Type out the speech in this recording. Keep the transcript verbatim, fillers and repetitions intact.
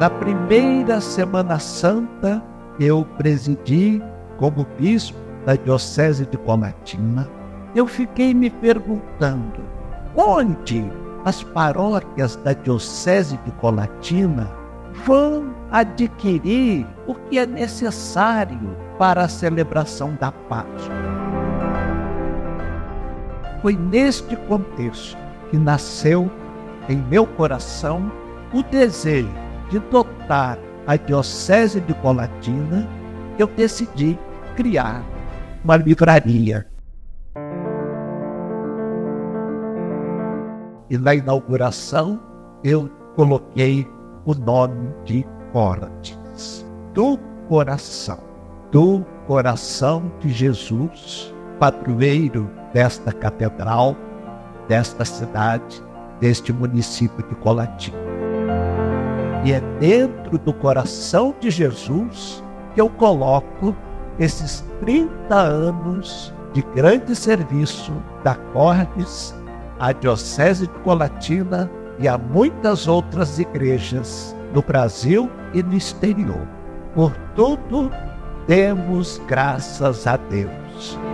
Na primeira Semana Santa, eu presidi como bispo da Diocese de Colatina. Eu fiquei me perguntando, onde as paróquias da Diocese de Colatina vão adquirir o que é necessário para a celebração da Páscoa? Foi neste contexto que nasceu em meu coração o desejo de dotar a Diocese de Colatina. Eu decidi criar uma livraria. E na inauguração eu coloquei o nome de Córtides, do coração, do coração de Jesus, padroeiro desta catedral, desta cidade, deste município de Colatina. E é dentro do coração de Jesus que eu coloco esses trinta anos de grande serviço da Córtides à Diocese de Colatina e a muitas outras igrejas no Brasil e no exterior. Por tudo, demos graças a Deus.